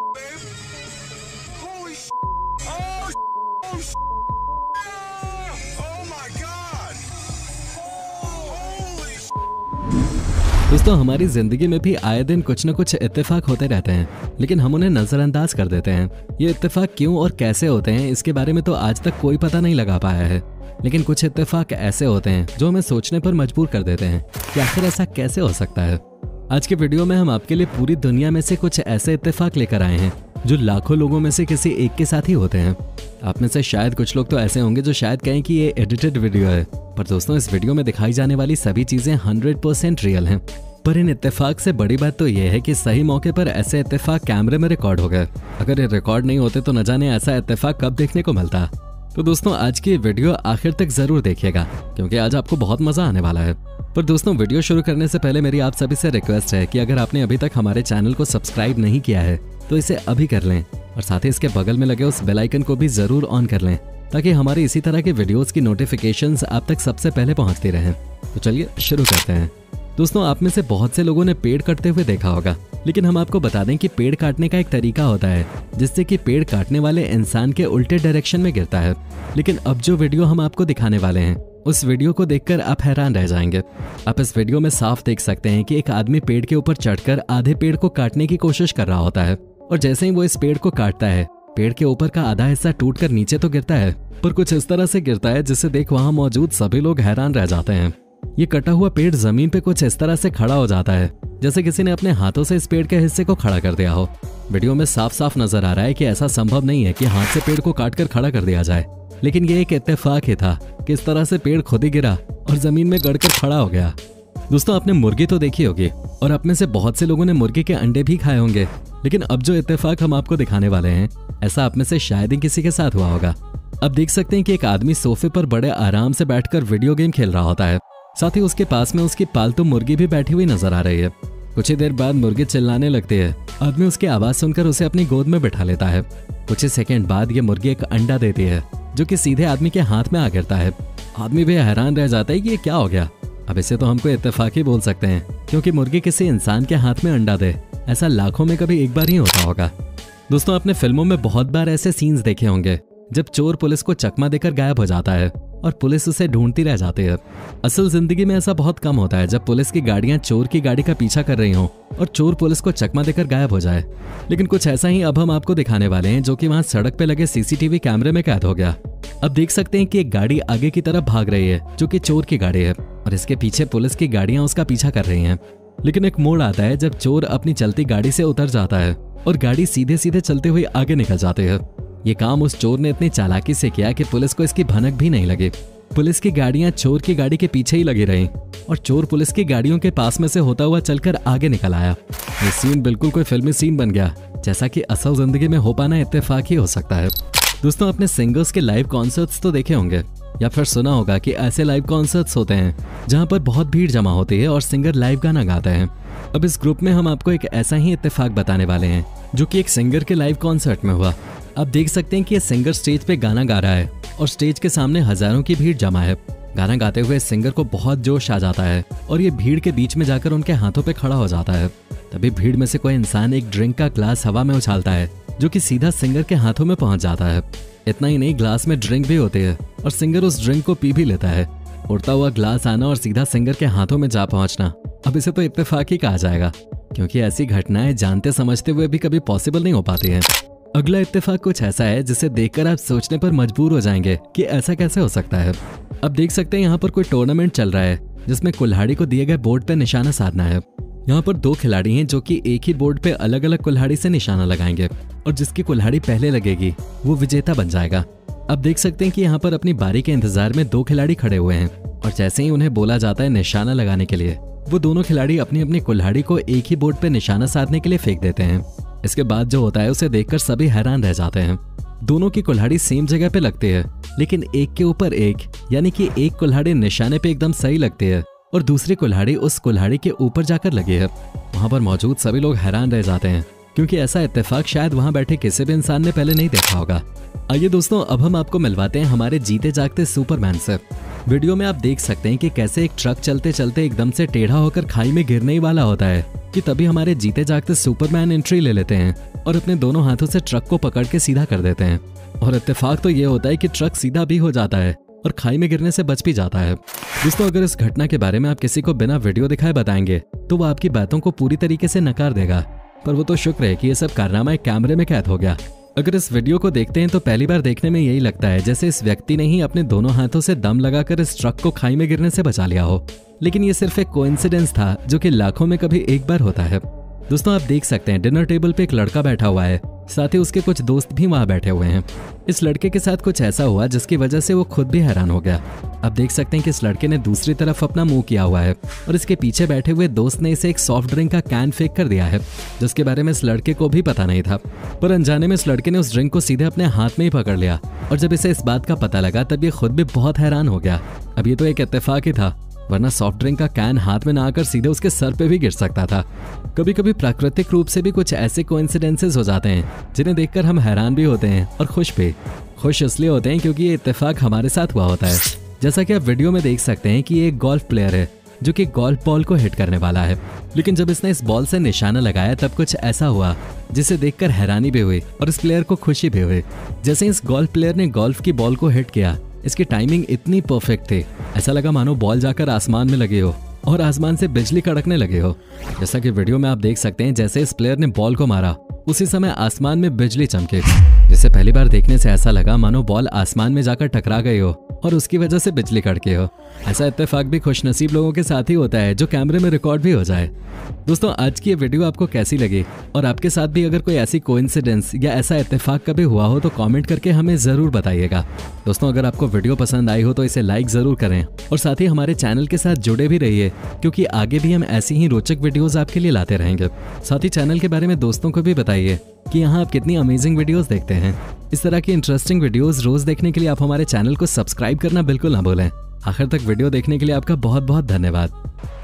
Holy oh, oh my God. Holy दोस्तों, हमारी जिंदगी में भी आए दिन कुछ न कुछ इत्तेफाक होते रहते हैं, लेकिन हम उन्हें नजरअंदाज कर देते हैं। ये इत्तेफाक क्यों और कैसे होते हैं, इसके बारे में तो आज तक कोई पता नहीं लगा पाया है। लेकिन कुछ इत्तेफाक ऐसे होते हैं जो हमें सोचने पर मजबूर कर देते हैं कि आखिर ऐसा कैसे हो सकता है। आज के वीडियो में हम आपके लिए पूरी दुनिया में से कुछ ऐसे इत्तेफाक लेकर आए हैं जो लाखों लोगों में से किसी एक के साथ ही होते हैं। आप में से शायद कुछ लोग तो ऐसे होंगे जो शायद कहें कि ये एडिटेड वीडियो है, पर दोस्तों इस वीडियो में दिखाई जाने वाली सभी चीजें 100% रियल हैं। पर इन इत्तेफाक से बड़ी बात तो ये है कि सही मौके पर ऐसे इत्तेफाक कैमरे में रिकॉर्ड हो गए। अगर ये रिकॉर्ड नहीं होते तो न जाने ऐसा इत्तेफाक कब देखने को मिलता। तो दोस्तों आज की वीडियो आखिर तक जरूर देखिएगा, क्योंकि आज आपको बहुत मजा आने वाला है। पर दोस्तों वीडियो शुरू करने से पहले मेरी आप सभी से रिक्वेस्ट है कि अगर आपने अभी तक हमारे चैनल को सब्सक्राइब नहीं किया है तो इसे अभी कर लें, और साथ ही इसके बगल में लगे उस बेल आइकन को भी जरूर ऑन कर लें, ताकि हमारी इसी तरह के वीडियोस की नोटिफिकेशंस आप तक सबसे पहले पहुंचती रहें। तो चलिए शुरू करते हैं। दोस्तों आप में से बहुत से लोगों ने पेड़ कटते हुए देखा होगा, लेकिन हम आपको बता दें कि पेड़ काटने का एक तरीका होता है जिससे कि पेड़ काटने वाले इंसान के उल्टे डायरेक्शन में गिरता है। लेकिन अब जो वीडियो हम आपको दिखाने वाले हैं उस वीडियो को देखकर आप हैरान रह जाएंगे। आप इस वीडियो में साफ देख सकते हैं कि एक आदमी पेड़ के ऊपर चढ़कर आधे पेड़ को काटने की कोशिश कर रहा होता है, और जैसे ही वो इस पेड़ को काटता है पेड़ के ऊपर का आधा हिस्सा टूटकर नीचे तो गिरता है, पर कुछ इस तरह से गिरता है जिसे देख वहां मौजूद सभी लोग हैरान रह जाते हैं। ये कटा हुआ पेड़ जमीन पे कुछ इस तरह से खड़ा हो जाता है जैसे किसी ने अपने हाथों से इस पेड़ के हिस्से को खड़ा कर दिया हो। वीडियो में साफ साफ नजर आ रहा है कि ऐसा संभव नहीं है कि हाथ से पेड़ को काटकर खड़ा कर दिया जाए, लेकिन ये एक इत्तेफाक ही था कि इस तरह से पेड़ खुद ही गिरा और जमीन में गड़कर खड़ा हो गया। दोस्तों आपने मुर्गी तो देखी होगी, और आप में से बहुत से लोगों ने मुर्गी के अंडे भी खाए होंगे, लेकिन अब जो इत्तेफाक हम आपको दिखाने वाले हैं ऐसा आप में से शायद ही किसी के साथ हुआ होगा। अब देख सकते हैं कि एक आदमी सोफे पर बड़े आराम से बैठकर वीडियो गेम खेल रहा होता है, साथ ही उसके पास में उसकी पालतू मुर्गी भी बैठी हुई नजर आ रही है। कुछ ही देर बाद मुर्गी चिल्लाने लगती है। आदमी उसकी आवाज सुनकर उसे अपनी गोद में बिठा लेता है। कुछ ही सेकंड बाद ये मुर्गी एक अंडा देती है जो कि सीधे आदमी के हाथ में आ गिरता है। आदमी भी हैरान रह जाता है कि ये क्या हो गया। अब इसे तो हमको इत्तेफाक ही बोल सकते हैं, क्योंकि मुर्गी किसी इंसान के हाथ में अंडा दे ऐसा लाखों में कभी एक बार ही होता होगा। दोस्तों आपने फिल्मों में बहुत बार ऐसे सीन्स देखे होंगे जब चोर पुलिस को चकमा देकर गायब हो जाता है और पुलिस उसे ढूंढती रह जाती है। असल जिंदगी में ऐसा बहुत कम होता है जब पुलिस की गाड़ियां चोर की गाड़ी का पीछा कर रही हों और चोर पुलिस को चकमा देकर गायब हो जाए। लेकिन कुछ ऐसा ही अब हम आपको दिखाने वाले हैं, जो कि वहां सड़क पे लगे सीसीटीवी कैमरे में कैद हो गया। अब देख सकते हैं कि एक गाड़ी आगे की तरफ भाग रही है जो कि चोर की गाड़ी है, और इसके पीछे पुलिस की गाड़ियां उसका पीछा कर रही हैं। लेकिन एक मोड़ आता है जब चोर अपनी चलती गाड़ी से उतर जाता है और गाड़ी सीधे सीधे चलते हुए आगे निकल जाती है। ये काम उस चोर ने इतनी चालाकी से किया कि पुलिस को इसकी भनक भी नहीं लगी। पुलिस की गाड़ियां चोर की गाड़ी के पीछे ही लगी रहीं और चोर पुलिस की गाड़ियों के पास में से होता हुआ चलकर आगे निकल आया। ये सीन बिल्कुल कोई फिल्मी सीन बन गया, जैसा कि असल जिंदगी में हो पाना इत्तेफाक ही हो सकता है। दोस्तों आपने सिंगर्स के लाइव कॉन्सर्ट्स तो देखे होंगे, या फिर सुना होगा कि ऐसे लाइव कॉन्सर्ट्स होते हैं जहां पर बहुत भीड़ जमा होती है और सिंगर लाइव गाना गाते हैं। अब इस ग्रुप में हम आपको एक ऐसा ही इत्तेफाक बताने वाले हैं जो कि एक सिंगर के लाइव कॉन्सर्ट में हुआ। आप देख सकते हैं कि ये सिंगर स्टेज पे गाना गा रहा है और स्टेज के सामने हजारों की भीड़ जमा है। गाना गाते हुए सिंगर को बहुत जोश आ जाता है और ये भीड़ के बीच में जाकर उनके हाथों पे खड़ा हो जाता है। तभी भीड़ में से कोई इंसान एक ड्रिंक का ग्लास हवा में उछालता है जो कि सीधा सिंगर के हाथों में पहुंच जाता है। इतना ही नहीं, ग्लास में ड्रिंक भी होती है और सिंगर उस ड्रिंक को पी भी लेता है। उड़ता हुआ ग्लास आना और सीधा सिंगर के हाथों में जा पहुंचना, अब इसे तो इत्तेफाक ही कहा जाएगा, क्योंकि ऐसी घटनाएं जानते समझते हुए भी कभी पॉसिबल नहीं हो पाती हैं। अगला इत्तेफाक कुछ ऐसा है जिसे देखकर आप सोचने पर मजबूर हो जाएंगे कि ऐसा कैसे हो सकता है। अब देख सकते हैं यहाँ पर कोई टूर्नामेंट चल रहा है जिसमें कुल्हाड़ी को दिए गए बोर्ड पे निशाना साधना है। यहाँ पर दो खिलाड़ी हैं जो कि एक ही बोर्ड पे अलग अलग कुल्हाड़ी से निशाना लगाएंगे, और जिसकी कुल्हाड़ी पहले लगेगी वो विजेता बन जाएगा। अब देख सकते हैं कि यहाँ पर अपनी बारी के इंतजार में दो खिलाड़ी खड़े हुए हैं, और जैसे ही उन्हें बोला जाता है निशाना लगाने के लिए, वो दोनों खिलाड़ी अपनी अपनी कुल्हाड़ी को एक ही बोर्ड पे निशाना साधने के लिए फेंक देते हैं। इसके बाद जो होता है उसे देखकर सभी हैरान रह जाते हैं। दोनों की कुल्हाड़ी सेम जगह पे लगती है, लेकिन एक के ऊपर एक, यानी कि एक कुल्हाड़ी निशाने पे एकदम सही लगती है और दूसरी कुल्हाड़ी उस कुल्हाड़ी के ऊपर जाकर लगी है। वहां पर मौजूद सभी लोग हैरान रह जाते हैं, क्योंकि ऐसा इत्तेफाक शायद वहां बैठे किसी भी इंसान ने पहले नहीं देखा होगा। आइए दोस्तों, अब हम आपको मिलवाते हैं हमारे जीते जागते सुपरमैन से। वीडियो में आप देख सकते हैं कि कैसे एक ट्रक चलते चलते एकदम से टेढ़ा होकर खाई में गिरने ही वाला होता है कि तभी हमारे जीते जागते सुपरमैन एंट्री ले लेते हैं और अपने दोनों हाथों से ट्रक को पकड़ के सीधा कर देते हैं। और इत्तेफाक तो ये होता है कि ट्रक सीधा भी हो जाता है और खाई में गिरने से बच भी जाता है। दोस्तों, अगर इस घटना के बारे में आप किसी को बिना वीडियो दिखाए बताएंगे तो वो आपकी बातों को पूरी तरीके से नकार देगा, पर वो तो शुक्र है कि ये सब कारनामा एक कैमरे में कैद हो गया। अगर इस वीडियो को देखते हैं तो पहली बार देखने में यही लगता है जैसे इस व्यक्ति ने ही अपने दोनों हाथों से दम लगाकर इस ट्रक को खाई में गिरने से बचा लिया हो, लेकिन ये सिर्फ एक कोइंसिडेंस था जो कि लाखों में कभी एक बार होता है। दोस्तों, आप देख सकते हैं डिनर टेबल पे एक लड़का बैठा हुआ है, साथ ही उसके कुछ दोस्त भी वहां बैठे हुए हैं। इस लड़के के साथ कुछ ऐसा हुआ जिसकी वजह से वो खुद भी हैरान हो गया। आप देख सकते हैं कि इस लड़के ने दूसरी तरफ अपना मुंह किया हुआ है और इसके पीछे बैठे हुए दोस्त ने इसे एक सॉफ्ट ड्रिंक का कैन फेंक कर दिया है, जिसके बारे में इस लड़के को भी पता नहीं था। पर अनजाने में इस लड़के ने उस ड्रिंक को सीधे अपने हाथ में ही पकड़ लिया और जब इसे इस बात का पता लगा तब ये खुद भी बहुत हैरान हो गया। अब ये तो एक इत्तेफाक ही था, वरना सॉफ्ट ड्रिंक का कैन हाथ में ना आकर सीधे उसके सर पे भी गिर सकता था। कभी कभी प्राकृतिक रूप से भी कुछ ऐसे कोइंसिडेंसेस हो जाते हैं जिन्हें देखकर हम हैरान भी होते हैं और खुश भी। खुश इसलिए होते हैं क्योंकि ये इत्तेफाक हमारे साथ हुआ होता है। जैसा कि आप वीडियो में देख सकते हैं कि ये एक गोल्फ प्लेयर है जो कि गोल्फ बॉल को हिट करने वाला है, लेकिन जब इसने इस बॉल से निशाना लगाया तब कुछ ऐसा हुआ जिसे देखकर हैरानी भी हुई और इस प्लेयर को खुशी भी हुई। जैसे इस गोल्फ प्लेयर ने गोल्फ की बॉल को हिट किया, इसकी टाइमिंग इतनी परफेक्ट थी, ऐसा लगा मानो बॉल जाकर आसमान में लगी हो और आसमान से बिजली कड़कने लगे हो। जैसा कि वीडियो में आप देख सकते हैं, जैसे इस प्लेयर ने बॉल को मारा उसी समय आसमान में बिजली चमकी, जिसे पहली बार देखने से ऐसा लगा मानो बॉल आसमान में जाकर टकरा गई हो और उसकी वजह से बिजली कड़की हो। ऐसा इत्तेफाक भी खुशनसीब लोगों के साथ ही होता है जो कैमरे में रिकॉर्ड भी हो जाए। दोस्तों, आज की ये वीडियो आपको कैसी लगी और आपके साथ भी अगर कोई ऐसी कोइंसिडेंस या ऐसा इत्तेफाक कभी हुआ हो तो कमेंट करके हमें जरूर बताइएगा। दोस्तों, अगर आपको वीडियो पसंद आई हो तो इसे लाइक जरूर करें और साथ ही हमारे चैनल के साथ जुड़े भी रहिए, क्योंकि आगे भी हम ऐसी ही रोचक वीडियोस आपके लिए लाते रहेंगे। साथ ही चैनल के बारे में दोस्तों को भी बताइए कि यहाँ आप कितनी अमेजिंग वीडियोस देखते हैं। इस तरह की इंटरेस्टिंग वीडियोस रोज देखने के लिए आप हमारे चैनल को सब्सक्राइब करना बिल्कुल ना भूलें। आखिर तक वीडियो देखने के लिए आपका बहुत बहुत धन्यवाद।